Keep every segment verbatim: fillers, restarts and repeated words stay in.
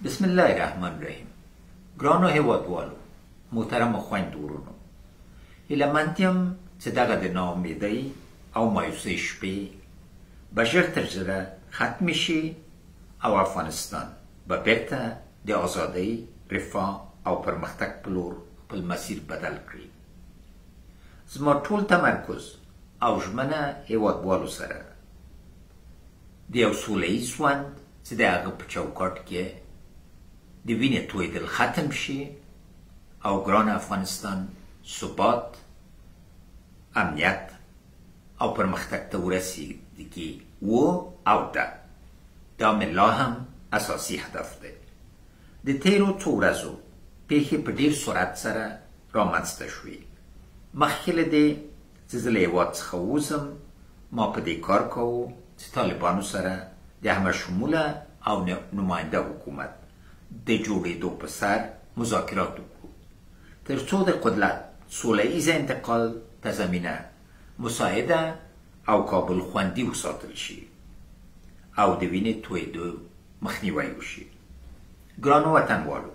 بسم الله الرحمن الرحیم. گرانو هیوادوالو، محترم خویندو ورونو، هیله مندیم چې دغه د ناامیدۍ او مایوسۍ شپې به ژر تر ژره ختمې شي او افغانستان به بیرته د ازادۍ، رفاه او پرمختګ په لور خپل مسیر بدل کړي. زما ټول تمرکز او ژمنه هیوادوالو سره د یو سوله ییز ژوند چې د هغه په چوکاټ کې د وینې تویدل ختم شي او ګران افغانستان ثبات، امنیت او پرمختګ ته ورسیږي و او ده. دا مې لا هم اساسي هدف دی. د تیرو څو ورځو پیښې په ډېر سرعت سره رامنځته شوې. مخکې له دې چې زه له هېواد څخه ووځم، ما په دې کار کوو چې طالبانو سره د همه شموله او نماینده حکومت د جوړېدو په سر مذاکرات وکړو، تر څو د قدرت سوله ییز انتقال ته زمینه مساعده او کابل خوندي وساتل شي او د وینې تویېدو مخنیوی وشي. ګرانو وطنوالو،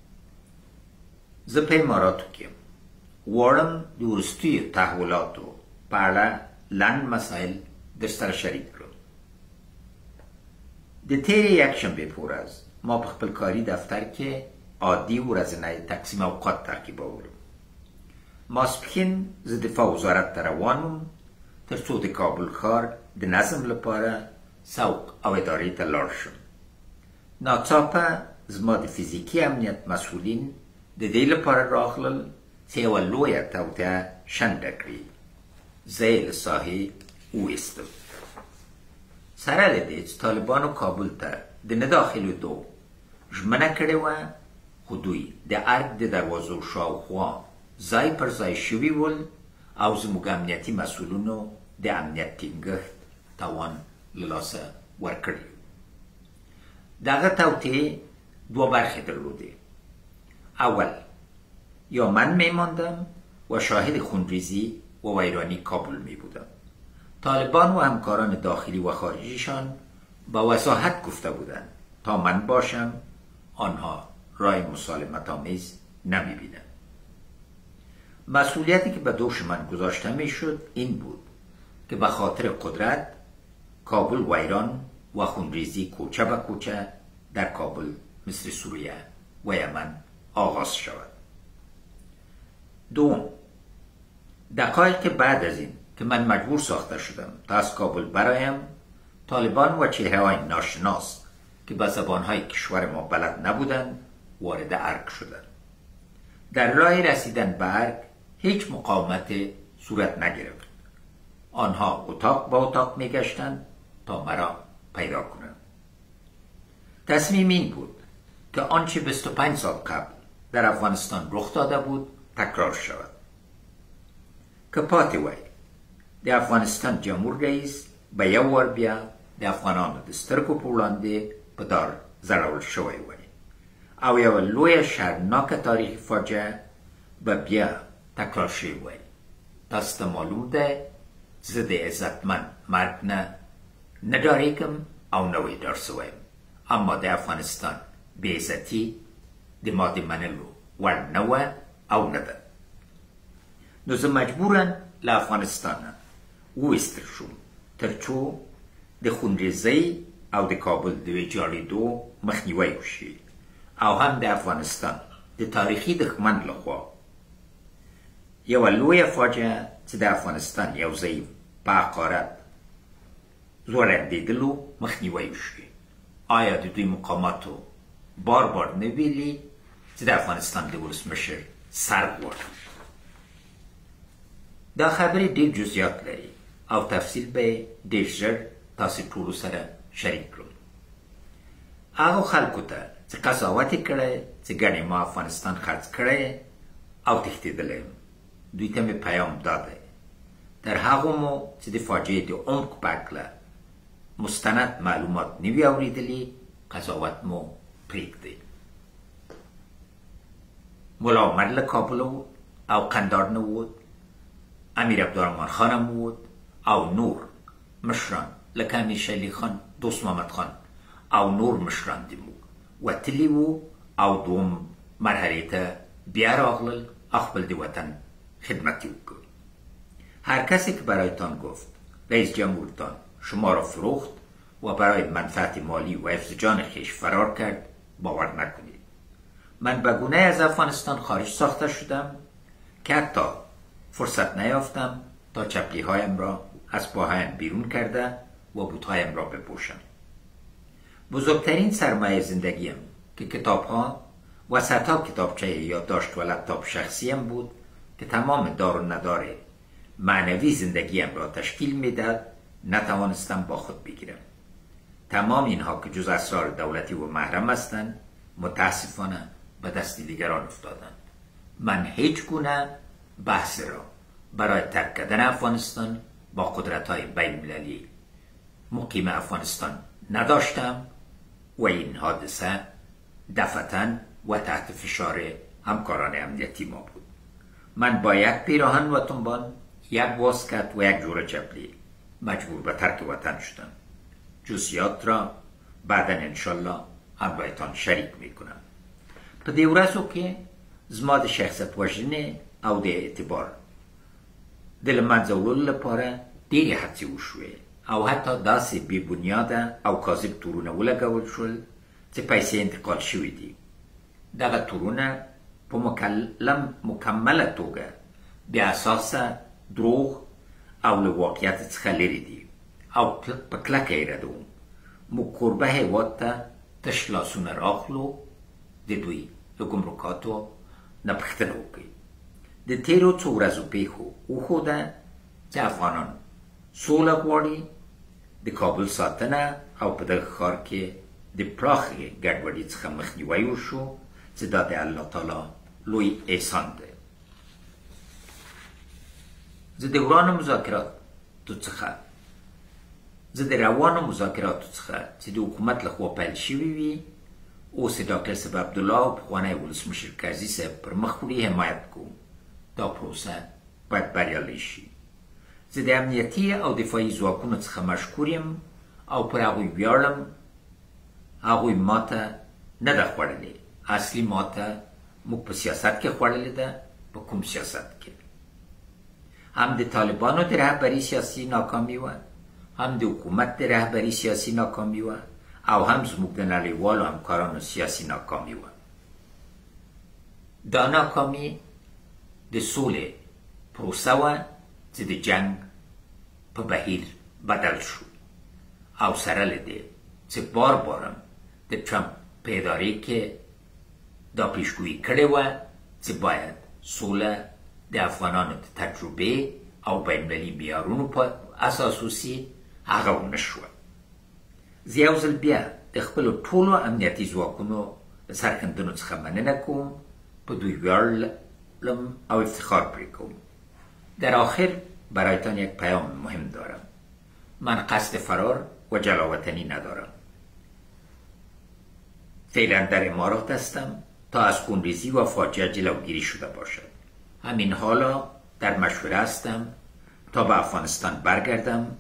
زه په اماراتو کې یم. غواړم د وروستیو تحولاتو په اړه لنډ مسایل درسره شریک کړم. د تیرې یکشنبې په ورځ ما په خپل کاري دفتر کې عادي ورځنی تقسیم اوقات تعقیبولم. ماسپښین زه دفاع وزارت ته روان وم تر څو د کابل ښار د نظم لپاره سوق او ادارې ته لاړ شم. ناڅاپه زما د فزیکي امنیت مسئولین د دې لپاره راغلل چې یوه لویه توطیه شنډه کړي. زه یې له ساحې وویستم. سره له دې چې طالبانو کابل ته د نه داخلېدو ژمنه کړې وه، خو دوی د ارګ د دروازو شاوخوا ځای پر ځای شوي ول او زموږ امنیتي مسؤلینو د امنیت ټینګښت توان له لاسه ورکړی. دغه توطیې دوه برخې درلودې. اول، یا من میماندم و شاهد خونریزی و ویرانی کابل می بودم. طالبان و همکاران داخلی و خارجیشان با وضاحت گفته بودند تا من باشم آنها رای مسالمت آمیز نمی بینند. مسئولیتی که به دوش من گذاشته می شد این بود که به خاطر قدرت کابل ویران و خونریزی کوچه به کوچه در کابل مثل سوریه و یمن آغاز شود. دوم، دقایق بعد از این که من مجبور ساخته شدم تا از کابل برایم، طالبان و چهره‌های ناشناس که به زبانهای کشور ما بلد نبودند وارد ارگ شدند. در راه رسیدن به ارگ هیچ مقاومت صورت نگرفت. آنها اتاق با اتاق میگشتند تا مرا پیدا کنند. تصمیم این بود که آنچه بیست و پنج سال قبل در افغانستان رخ داده بود تکرار شود. که پاتې وای د افغانستان جمهور رئیس به یو وار بیا د افغانانو د سترګو په وړاندې په دار ځړول شوی وای او یوه لویه شرمناکه تاریخي فاجعه به بیا تکرار شوی وای. تاسو ته معلوم دی زه د عزتمن مرګ نه نه ډارېږم او نه ویډار سویم، اما د افغانستان بېعزتي د ما د منلو وړ نه وه او نه ده. نو زه مجبورم له افغانستانه وویستل شوم تر څو د خونریزۍ او د کابل د ویجاړېدو مخنیوی وشي او هم د افغانستان د تاریخي دښمن لخوا یوه لویه فاجعه چې د افغانستان یو ځای په حقارت ځوړندېدلو مخنیوی وشي. آیا د دوی مقاماتو بار بار نه ویلي چې د افغانستان د ولسمشر سر غواړم؟ دا خبرې ډېر جزئیات لري او تفصیل به ډېر ژر تاسې ټولو سره شریک کړم. هغو خلکو ته چې قضاوت یې کړی چې ګڼې ما افغانستان خرڅ کړی او تښتېدلی یم، دوی ته مې پیام دا دی: تر هغو مو چې د فاجعې د عمق په هکله مستند معلومات نه وي اورېدلي، قضاوت مو پرېږدئ. ملا عمر له کابل او قندار نه ووت، امیر عبدالرحمن خان هم ووت او نور مشران لکه امیر شلی خان، دوست محمد خان او نور مشران د موږ وتلی و او دوم مرحله ته بیا راغلل خپل د وطن خدمت وکړي. هر کسی که برایتان گفت رئیس جمهورتان شما را فروخت و برای منفعت مالی و حفظ جان خویش فرار کرد باور نکنید. من به گونه‌ای از افغانستان خارج ساخته شدم که حتی فرصت نیافتم تا چپلی هایم را از پاهایم بیرون کرده و بوتهایم را بپوشم. بزرگترین سرمایه زندگیم که کتاب ها و صدها کتابچه یادداشت و لپتاپ شخصیم بود که تمام دار و ندار معنوی زندگیم را تشکیل میداد نتوانستم با خود بگیرم. تمام اینها که جز اسرار دولتی و محرم هستند متاسفانه به دست دیگران افتادند. من هیچ گونه بحث را برای ترک کردن افغانستان با قدرت‌های بین‌المللی مقیم افغانستان نداشتم و این حادثه دفعتاً و تحت فشار همکاران امنیتی ما بود. من با یک پیراهن و تنبان، یک واسکت و یک جور چپلی مجبور به ترک وطن شدم. جزئیات را بعدا انشالله همراهتان شریک میکنم. په دې ورځو کې زما د شخصیت وژنې او د اعتبار د له منځه وړلو لپاره ډېرې هڅې وشوې او حتی داسې بې بنیاده او کاذب تورونه ولګول شول چې پیسې انتقال شوي دي. دغه تورونه په مکمله توګه بې اساسه دروغ او له واقعیت څخه لرې دي او په کلکه یې ردوم. موږ کوربه هېواد ته تش لاسونه راخلو د دوی له ګمرکاتو نه پوښتنه وکړي. د تېرو څو ورځو پیښو وښوده چې افغانان سوله غواړي، د کابل ساتنه او په دغه ښار کې د پراخې ګډوډۍ څخه مخنیوی وشو چې دا د الله تعالی لوی احسان دی. زه د ورانو مذاکراتو څخه زه د روانو مذاکراتو څخه چې د حکومت لخوا پیل شوي وي اوس د ډاکټر صاحب عبدالله او پخوانی ولسمشر کرزي صاحب پر مخ وړي حمایت کوم. دا پروسه باید بریالۍ شي. زه د امنیتي او دفاعي ځواکونو څخه مشکور یم او پر هغوی ویاړم. هغوی ماته نه ده خوړلې. اصلي ماته موږ په سیاست کې خوړلې ده. په کوم سیاست کې؟ هم د طالبانو د رهبري سیاسي ناکامي وه، هم د حکومت د رهبري سیاسي ناکامي وه او هم زموږ د نړیوالو همکارانو سیاسي ناکامي وه. دا ناکامي د سولې پروسه وه چې د جنگ په بهیر بدل شو او سره له دې چې بار بارم د ټرمپ په ادارې کې دا پیشګویي کړې وه چې باید سوله د افغانانو د تجربې او بین‌المللي معیارونو په اساس وسي. هغه ونه شوه. زه یو ځل بیا د خپلو ټولو امنیتي ځواکونو د سرښندنو څخه مننه کوم. په دوی ویاړم او افتخار پرې کوم. در آخر برایتان یک پیام مهم دارم. من قصد فرار و جلاوطنی ندارم. فعلا در امارات هستم تا از خونریزی و فاجعه جلوگیری شده باشد. همین حالا در مشوره هستم تا به افغانستان برگردم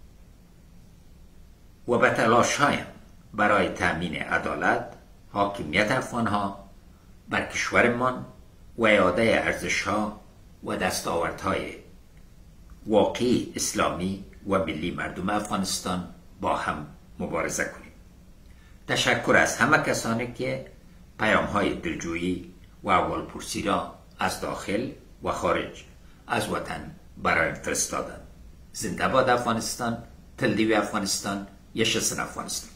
و به تلاش‌هایم برای تأمین عدالت، حاکمیت افغانها بر کشورمان و اعاده ارزش‌ها و دستاوردهای واقعی اسلامی و ملی مردم افغانستان با هم مبارزه کنیم. تشکر از همه کسانی که پیام‌های دلجویی و احوالپرسی را از داخل و خارج از وطن برایم فرستادند. زنده باد افغانستان. تل دیو افغانستان. yaşasın Afganistan.